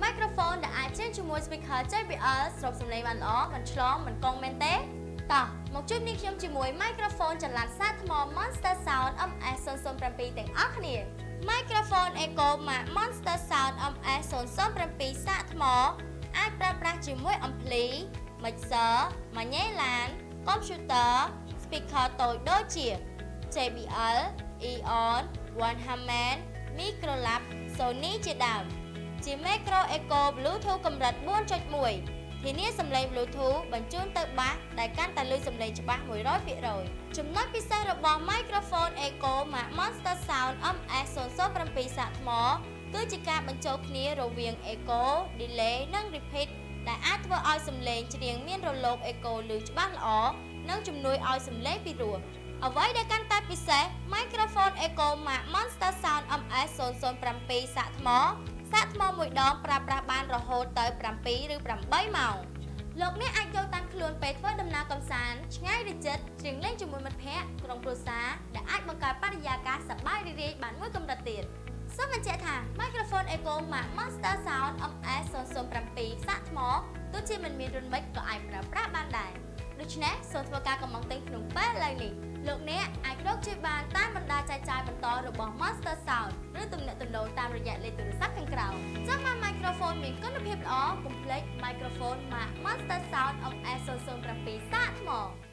microphone ដែលអាចចេញជាមួយ speaker JBL ស្រូបសំឡេងបានល្អមិនឆ្លងមិនកងមែនទេតោះមកជួបនាងខ្ញុំជាមួយ microphone ចល័តសាកថ្ម Monster Sound MS007 ទាំងអស់គ្នា microphone Echo ម៉ាក Monster Sound MS007 សាកថ្មអាចប្រើប្រាស់ជាមួយអំភ្លី mixer ម៉ាញ៉េឡាន computer speaker តូចដូចជា JBL Eon One Harman Microlab Sony ជាដើមជា Micro Echo Bluetooth កម្រិត 4.1 ធានាសំឡេង Bluetooth បញ្ជូនទៅបាសដែលកាន់តែឮសំឡេងច្បាស់ 100% ចំណុចពិសេសរបស់ Microphone Echo ម៉ាក Monster Sound MS007 សាកថ្មគឺជាការបញ្ចូលគ្នារវាង Echo Delay និង Repeat ដែលអាចធ្វើឲ្យសំឡេងច្រៀងមានរលក Echo ឮច្បាស់ល្អនិងជំនួយឲ្យសំឡេងពីរោះអ្វីដែលកាន់តែពិសេស Microphone Echo ម៉ាក Monster Sound MS007 សាកថ្មមួយដងប្រើប្រាស់បានរហូតទៅ7ឬ8ម៉ោងលោកអ្នកអាចយកតាមខ្លួនពេលធ្វើដំណើរកម្សាន្តឆ្ងាយឬជិតច្រៀងលេងជាមួយមិត្តភ័ក្តិក្រុមគ្រួសារដែលអាចបង្កើតបរិយាកាសសប្បាយរីករាយបានមួយកម្រិតទៀតសូមបញ្ជាក់ថា Microphone Echo ម៉ាក Monster Sound MS007 សាកថ្មទោះជាមិនមានរន្ធមិចក៏អាចប្រើប្រាស់បានដែរដូច្នេះសូមធ្វើការកម្មង់ទិញក្នុងពេលឥឡូវនេះលោកអ្នកអាចរកជួយបានតាមបណ្ដាចែកចាយបន្តរបស់ Monster Sound ឬទំនាក់ទំនងតាមរយៈលេខទូរស័ព្ទខាងក្រោមចង់បាន microphone មានគុណភាពល្អកុំភ្លេច microphone ម៉ាក Monster Sound MS007 សាកថ្ម